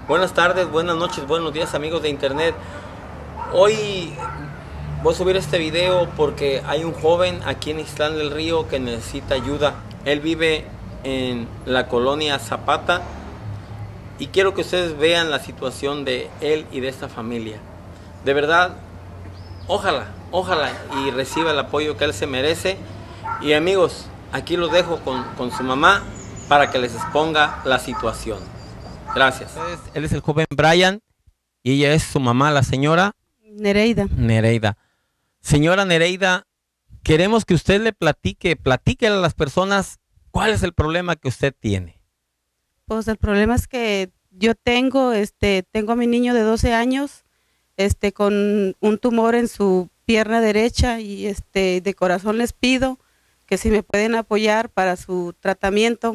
Buenas tardes, buenas noches, buenos días amigos de internet. Hoy voy a subir este video porque hay un joven aquí en Ixtlán del Río que necesita ayuda. Él vive en la colonia Zapata y quiero que ustedes vean la situación de él y de esta familia. De verdad, ojalá y reciba el apoyo que él se merece. Y amigos, aquí los dejo con su mamá para que les exponga la situación. Gracias. Él es el joven Brian y ella es su mamá, la señora Nereida. Señora Nereida, queremos que usted le platique a las personas cuál es el problema que usted tiene. Pues el problema es que yo tengo a mi niño de 12 años, con un tumor en su pierna derecha y de corazón les pido que si me pueden apoyar para su tratamiento,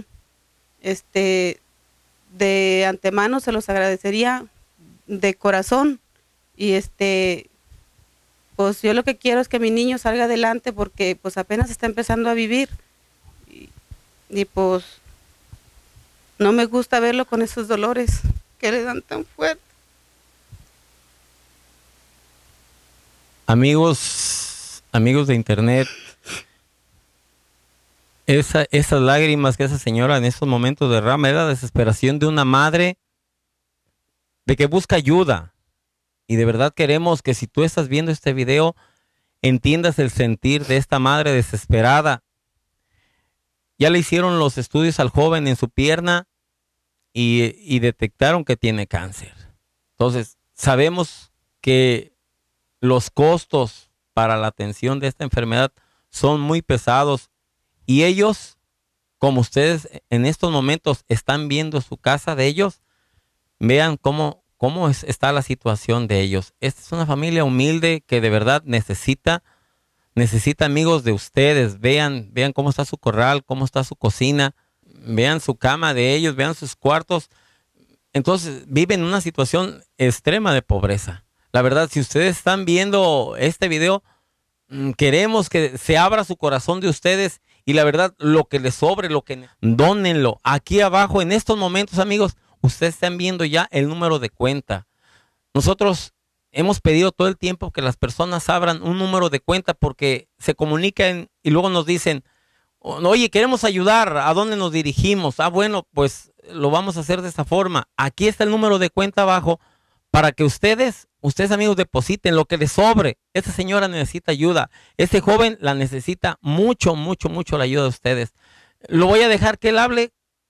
de antemano se los agradecería de corazón y pues yo lo que quiero es que mi niño salga adelante porque pues apenas está empezando a vivir y pues no me gusta verlo con esos dolores que le dan tan fuerte. Amigos de internet, esas lágrimas que esa señora en estos momentos derrama es la desesperación de una madre de que busca ayuda. Y de verdad queremos que si tú estás viendo este video, entiendas el sentir de esta madre desesperada. Ya le hicieron los estudios al joven en su pierna y detectaron que tiene cáncer. Entonces, sabemos que los costos para la atención de esta enfermedad son muy pesados. Y ellos, como ustedes en estos momentos están viendo su casa de ellos, vean cómo está la situación de ellos. Esta es una familia humilde que de verdad necesita amigos de ustedes. Vean cómo está su corral, cómo está su cocina, vean su cama de ellos, vean sus cuartos. Entonces viven una situación extrema de pobreza. La verdad, si ustedes están viendo este video, queremos que se abra su corazón de ustedes y la verdad, lo que les sobre, dónenlo. Aquí abajo, en estos momentos, amigos, ustedes están viendo ya el número de cuenta. Nosotros hemos pedido todo el tiempo que las personas abran un número de cuenta porque se comunican y luego nos dicen, oye, queremos ayudar, ¿a dónde nos dirigimos? Ah, bueno, pues lo vamos a hacer de esta forma. Aquí está el número de cuenta abajo para que ustedes amigos depositen lo que les sobre. Esta señora necesita ayuda. Este joven la necesita mucho la ayuda de ustedes. Lo voy a dejar que él hable,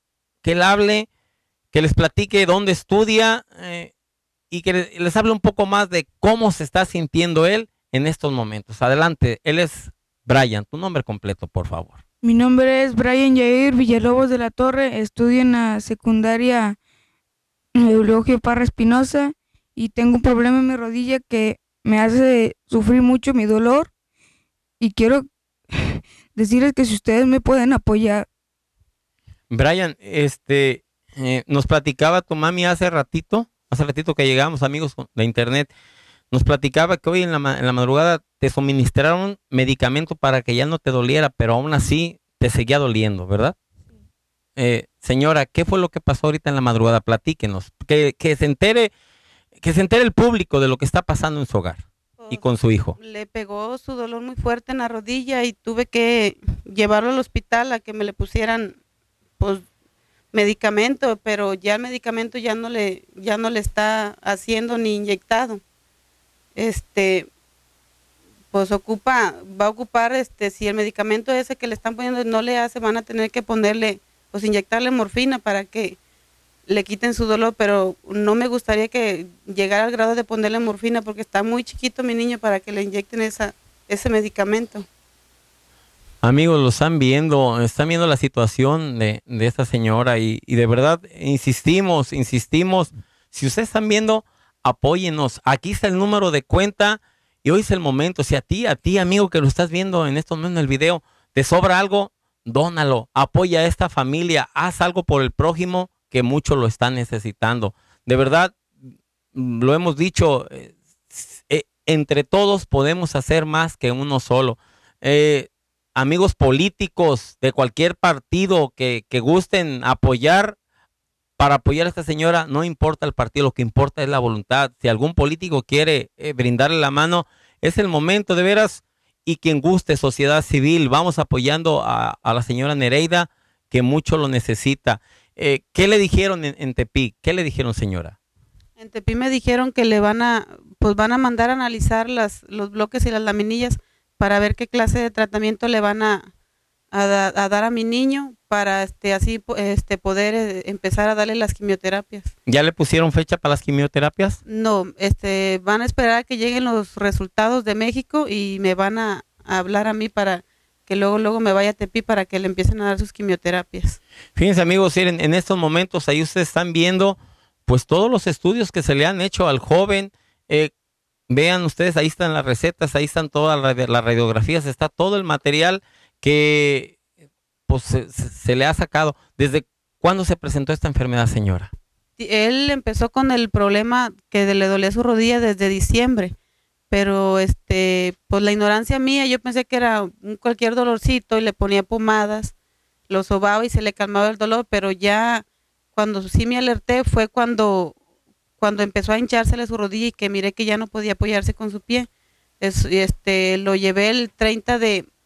que les platique dónde estudia y que les hable un poco más de cómo se está sintiendo él en estos momentos. Adelante, él es Brian. Tu nombre completo, por favor. Mi nombre es Brian Yair Villalobos de la Torre. Estudio en la secundaria Eulogio Parra Espinosa. Y tengo un problema en mi rodilla que me hace sufrir mucho mi dolor. Y quiero decirles que si ustedes me pueden apoyar. Brian, nos platicaba tu mami hace ratito que llegamos, amigos de internet, nos platicaba que hoy en la madrugada te suministraron medicamento para que ya no te doliera, pero aún así te seguía doliendo, ¿verdad? Señora, ¿qué fue lo que pasó ahorita en la madrugada? Platíquenos, que se entere el público de lo que está pasando en su hogar y con su hijo. Le pegó su dolor muy fuerte en la rodilla y tuve que llevarlo al hospital a que me le pusieran pues medicamento, pero ya el medicamento ya no le está haciendo ni inyectado. Pues va a ocupar, si el medicamento ese que le están poniendo no le hace, van a tener que ponerle, pues inyectarle morfina para que le quiten su dolor, pero no me gustaría que llegara al grado de ponerle morfina porque está muy chiquito mi niño para que le inyecten ese medicamento. Amigos, lo están viendo la situación de esta señora y de verdad insistimos. Si ustedes están viendo, apóyennos. Aquí está el número de cuenta y hoy es el momento. Si a ti, amigo, que lo estás viendo en estos momentos en el video, te sobra algo, dónalo. Apoya a esta familia. Haz algo por el prójimo que mucho lo están necesitando. De verdad, lo hemos dicho, entre todos podemos hacer más que uno solo. Amigos políticos de cualquier partido que gusten apoyar, para apoyar a esta señora. No importa el partido, lo que importa es la voluntad. Si algún político quiere brindarle la mano, es el momento de veras. Y quien guste, sociedad civil, vamos apoyando a la señora Nereida, que mucho lo necesita. ¿Qué le dijeron en Tepic? ¿Qué le dijeron, señora? En Tepic me dijeron que pues van a mandar a analizar los bloques y las laminillas para ver qué clase de tratamiento le van a dar a mi niño para así poder empezar a darle las quimioterapias. ¿Ya le pusieron fecha para las quimioterapias? No, van a esperar a que lleguen los resultados de México y me van a hablar a mí para que luego me vaya a Tepic para que le empiecen a dar sus quimioterapias. Fíjense, amigos, en estos momentos ahí ustedes están viendo pues todos los estudios que se le han hecho al joven. Vean ustedes, ahí están las recetas, ahí están todas las radiografías, está todo el material que pues se le ha sacado. ¿Desde cuándo se presentó esta enfermedad, señora? Él empezó con el problema que le dolía su rodilla desde diciembre, pero pues la ignorancia mía, yo pensé que era cualquier dolorcito y le ponía pomadas, lo sobaba y se le calmaba el dolor, pero ya cuando sí me alerté fue cuando empezó a hinchársele su rodilla y que miré que ya no podía apoyarse con su pie. Lo llevé el 30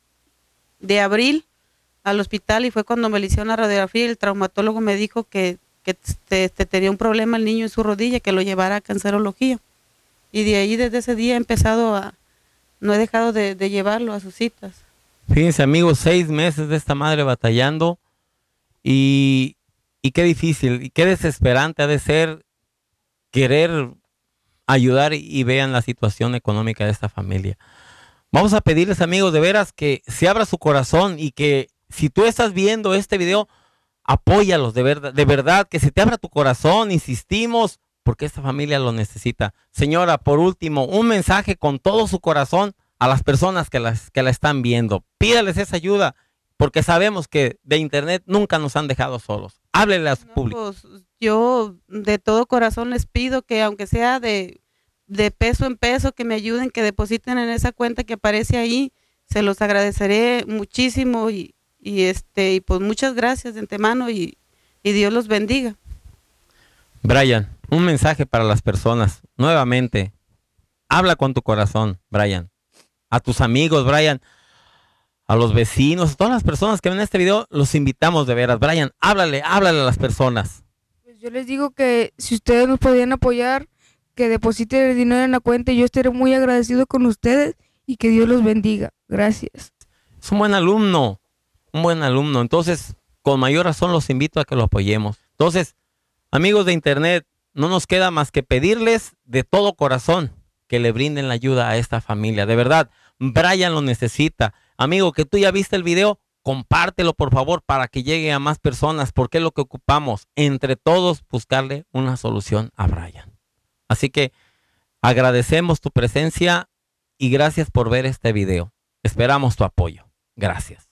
de abril al hospital y fue cuando me le hicieron la radiografía y el traumatólogo me dijo que tenía un problema el niño en su rodilla, que lo llevara a cancerología. Y de ahí, desde ese día, he empezado no he dejado de llevarlo a sus citas. Fíjense, amigos, 6 meses de esta madre batallando y qué difícil y qué desesperante ha de ser querer ayudar y vean la situación económica de esta familia. Vamos a pedirles, amigos, de veras que se abra su corazón y que si tú estás viendo este video, apóyalos de verdad, que se te abra tu corazón, insistimos, porque esta familia lo necesita. Señora, por último, un mensaje con todo su corazón a las personas que la están viendo. Pídales esa ayuda, porque sabemos que de internet nunca nos han dejado solos. Háblele a su público. Pues, yo de todo corazón les pido que aunque sea de peso en peso, que me ayuden, que depositen en esa cuenta que aparece ahí, se los agradeceré muchísimo y pues muchas gracias de antemano y Dios los bendiga. Brian, un mensaje para las personas. Nuevamente, habla con tu corazón, Brian. A tus amigos, Brian, a los vecinos, a todas las personas que ven este video, los invitamos de veras. Brian, háblale a las personas. Pues yo les digo que si ustedes nos podían apoyar, que depositen el dinero en la cuenta y yo estaré muy agradecido con ustedes y que Dios los bendiga. Gracias. Es un buen alumno, un buen alumno. Entonces, con mayor razón los invito a que lo apoyemos. Entonces, amigos de internet, no nos queda más que pedirles de todo corazón que le brinden la ayuda a esta familia. De verdad, Brian lo necesita. Amigo, que tú ya viste el video, compártelo por favor para que llegue a más personas, porque es lo que ocupamos, entre todos buscarle una solución a Brian. Así que agradecemos tu presencia y gracias por ver este video. Esperamos tu apoyo. Gracias.